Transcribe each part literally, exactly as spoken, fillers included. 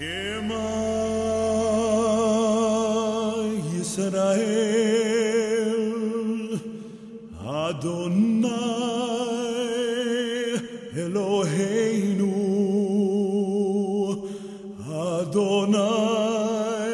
Shema Yisrael Adonai Eloheinu Adonai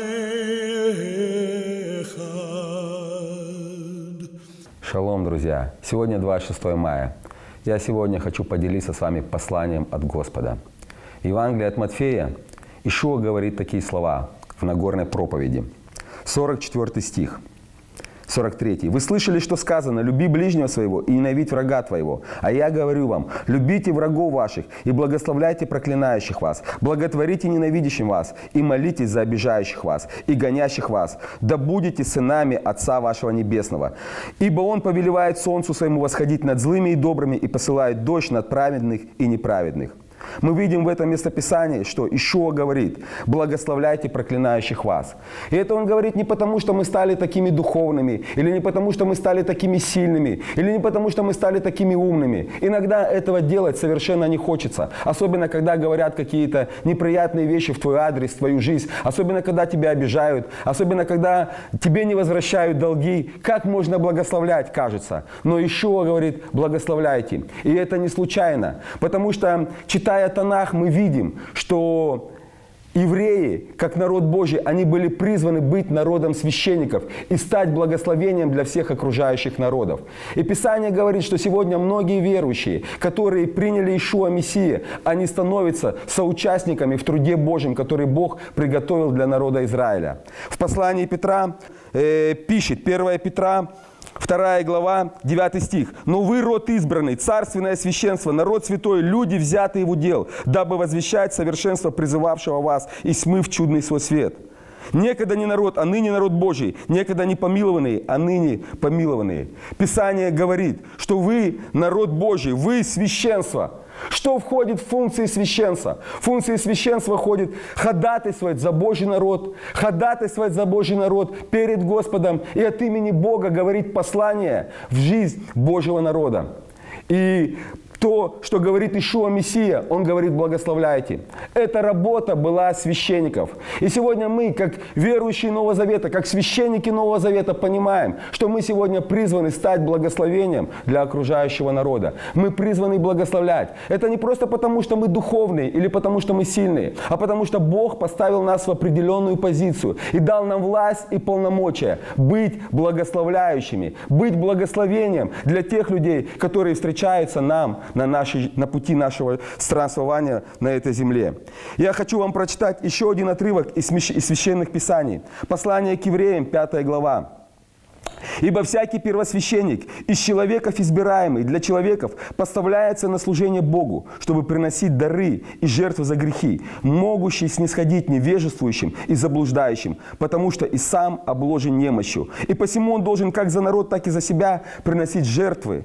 Echad. Шалом, друзья! Сегодня двадцать шестое мая. Я сегодня хочу поделиться с вами посланием от Господа. Евангелие от Матфея. Ишуа говорит такие слова в Нагорной проповеди. сорок четвёртый стих. сорок третий. «Вы слышали, что сказано: люби ближнего своего и ненавидь врага твоего. А я говорю вам: любите врагов ваших и благословляйте проклинающих вас, благотворите ненавидящим вас и молитесь за обижающих вас и гонящих вас. Да будете сынами Отца вашего Небесного. Ибо Он повелевает солнцу своему восходить над злыми и добрыми и посылает дождь над праведных и неправедных». Мы видим в этом местописании, что Ишуа говорит: благословляйте проклинающих вас. И это он говорит не потому, что мы стали такими духовными, или не потому, что мы стали такими сильными, или не потому, что мы стали такими умными. Иногда этого делать совершенно не хочется. Особенно, когда говорят какие-то неприятные вещи в твой адрес, в твою жизнь. Особенно, когда тебя обижают. Особенно, когда тебе не возвращают долги. Как можно благословлять, кажется. Но Ишуа говорит: благословляйте. И это не случайно. Потому что, читая Танах, мы видим, что евреи, как народ Божий, они были призваны быть народом священников и стать благословением для всех окружающих народов. И Писание говорит, что сегодня многие верующие, которые приняли Ишуа Мессия, они становятся соучастниками в труде Божьем, который Бог приготовил для народа Израиля. В послании Петра э, пишет, первое Петра, вторая глава, девятый стих. «Но вы род избранный, царственное священство, народ святой, люди, взятые в удел, дабы возвещать совершенство призывавшего вас и тьмы в чудный свой свет. Некогда не народ, а ныне народ Божий, некогда не помилованные, а ныне помилованные». Писание говорит, что вы народ Божий, вы священство. Что входит в функции священства? В функции священства входит ходатайствовать за Божий народ, ходатайствовать за Божий народ перед Господом и от имени Бога говорить послание в жизнь Божьего народа. И то, что говорит Ишуа Мессия, он говорит: благословляйте. Эта работа была священников. И сегодня мы, как верующие Нового Завета, как священники Нового Завета, понимаем, что мы сегодня призваны стать благословением для окружающего народа. Мы призваны благословлять. Это не просто потому, что мы духовные или потому, что мы сильные, а потому что Бог поставил нас в определенную позицию и дал нам власть и полномочия быть благословляющими, быть благословением для тех людей, которые встречаются нам На, нашей, на пути нашего странствования на этой земле. Я хочу вам прочитать еще один отрывок из, из священных писаний. Послание к евреям, пятая глава. «Ибо всякий первосвященник из человеков избираемый для человеков поставляется на служение Богу, чтобы приносить дары и жертвы за грехи, могущий снисходить невежествующим и заблуждающим, потому что и сам обложен немощью. И посему он должен как за народ, так и за себя приносить жертвы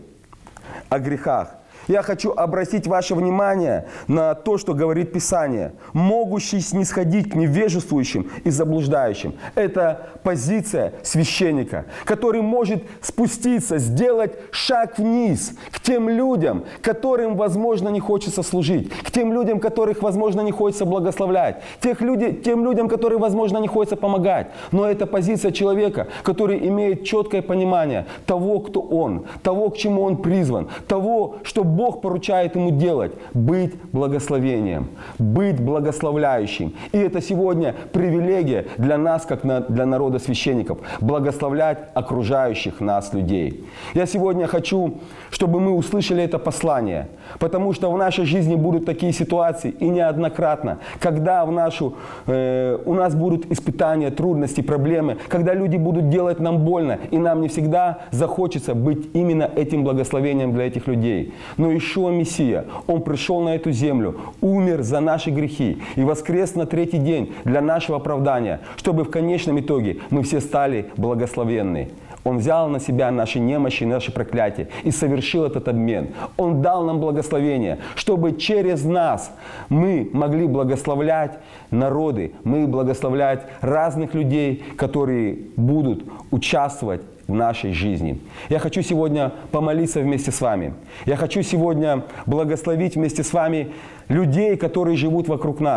о грехах». Я хочу обратить ваше внимание на то, что говорит Писание. «Могущий снисходить к невежествующим и заблуждающим». Это позиция священника, который может спуститься, сделать шаг вниз к тем людям, которым, возможно, не хочется служить, к тем людям, которых, возможно, не хочется благословлять, тех люди, тем людям, которым, возможно, не хочется помогать. Но это позиция человека, который имеет четкое понимание того, кто он, того, к чему он призван, того, что Бог поручает ему делать, быть благословением, быть благословляющим. И это сегодня привилегия для нас, как на, для народа священников, благословлять окружающих нас людей. Я сегодня хочу, чтобы мы услышали это послание, потому что в нашей жизни будут такие ситуации, и неоднократно, когда в нашу, э, у нас будут испытания, трудности, проблемы, когда люди будут делать нам больно, и нам не всегда захочется быть именно этим благословением для этих людей. Но Ишуа Мессия, Он пришел на эту землю, умер за наши грехи и воскрес на третий день для нашего оправдания, чтобы в конечном итоге мы все стали благословенны. Он взял на себя наши немощи, наши проклятия и совершил этот обмен. Он дал нам благословение, чтобы через нас мы могли благословлять народы, мы благословлять разных людей, которые будут участвовать в нашей жизни. Я хочу сегодня помолиться вместе с вами. Я хочу сегодня благословить вместе с вами людей, которые живут вокруг нас.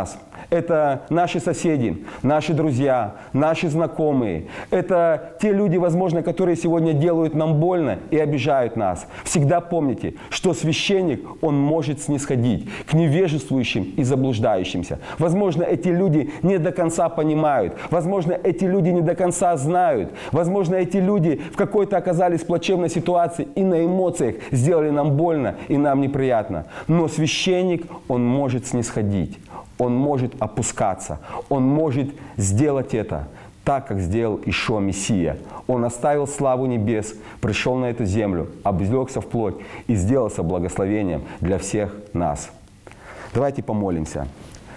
Это наши соседи, наши друзья, наши знакомые. Это те люди, возможно, которые сегодня делают нам больно и обижают нас. Всегда помните, что священник, он может снисходить к невежествующим и заблуждающимся. Возможно, эти люди не до конца понимают. Возможно, эти люди не до конца знают. Возможно, эти люди в какой-то оказались в плачевной ситуации и на эмоциях сделали нам больно и нам неприятно. Но священник, он может снисходить. Он может опускаться, Он может сделать это так, как сделал Ишуа Мессия. Он оставил славу небес, пришел на эту землю, облегся в плоть и сделался благословением для всех нас. Давайте помолимся.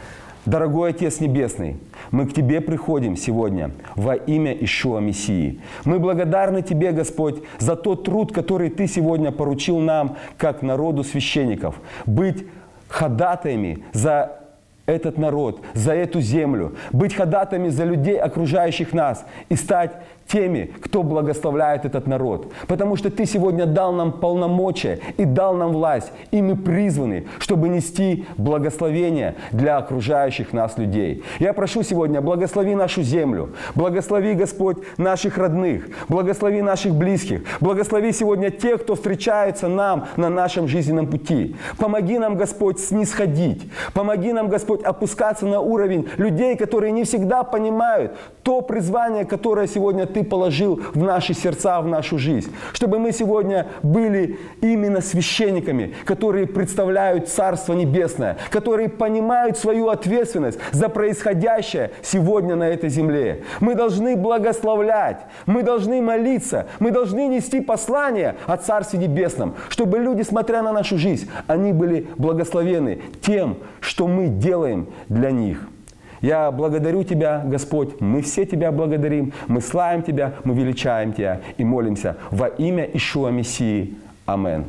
Дорогой Отец Небесный, мы к Тебе приходим сегодня во имя Ишуа Мессии. Мы благодарны Тебе, Господь, за тот труд, который Ты сегодня поручил нам, как народу священников, быть ходатаями за этот народ, за эту землю, быть ходатаями за людей, окружающих нас, и стать теми, кто благословляет этот народ. Потому что Ты сегодня дал нам полномочия и дал нам власть, и мы призваны, чтобы нести благословение для окружающих нас людей. Я прошу сегодня, благослови нашу землю, благослови, Господь, наших родных, благослови наших близких, благослови сегодня тех, кто встречается нам на нашем жизненном пути. Помоги нам, Господь, снисходить, помоги нам, Господь, опускаться на уровень людей, которые не всегда понимают то призвание, которое сегодня Ты положил в наши сердца, в нашу жизнь. Чтобы мы сегодня были именно священниками, которые представляют Царство Небесное, которые понимают свою ответственность за происходящее сегодня на этой земле. Мы должны благословлять, мы должны молиться, мы должны нести послание о Царстве Небесном, чтобы люди, смотря на нашу жизнь, они были благословены тем, что мы делаем для них. Я благодарю Тебя, Господь, мы все Тебя благодарим, мы славим Тебя, мы величаем Тебя и молимся во имя Ишуа Мессии. Аминь.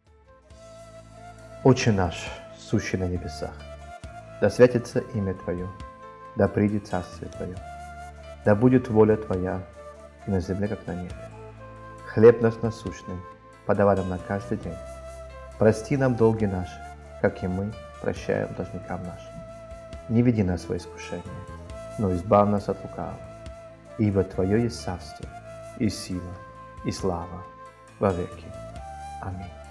Отче наш, сущий на небесах, да святится имя Твое, да придет Царствие Твое, да будет воля Твоя и на земле, как на небе. Хлеб наш насущный подавай нам на каждый день. Прости нам долги наши, как и мы прощаем должникам нашим. Не веди нас во искушение, но избавь нас от лукавого. Ибо Твое есть царство, и сила, и слава во веки. Аминь.